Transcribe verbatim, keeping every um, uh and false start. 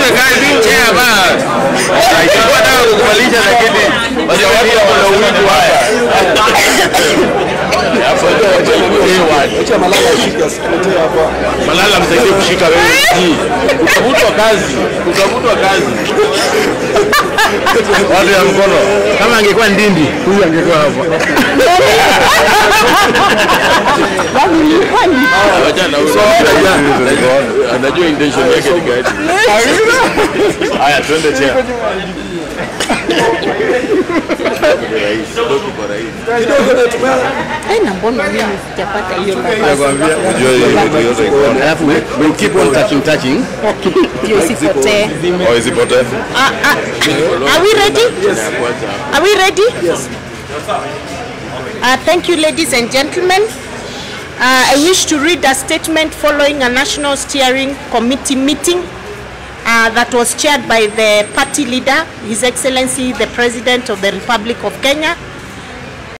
kazi chea bana. Haikuwa nataka kukubalisha lakini basi watu wana uwezo haya. Hapo ndio wacha acha Malala ashike asipotea hapa. Malala msaidie kushika wewe. Utavutwa kazi, utavutwa kazi. Watu ya mkono. Kama angekuwa Ndindi, huyu angekuwa hapa. Wacha na huyo. Anajua intention yake ni gani. Haya twende tena. Eh, na mbona mimi sijapata hiyo nafasi? Nakwambia unajua hiyo vitu yote iko. Alafu we keep on touching touching. Hiyo isipotee. Oh, isipotee. Ah ah. Are we ready? Yes. Are we ready? Yes. Uh, thank you, ladies and gentlemen. Uh, I wish to read a statement following a National Steering Committee meeting uh, that was chaired by the party leader, His Excellency the President of the Republic of Kenya,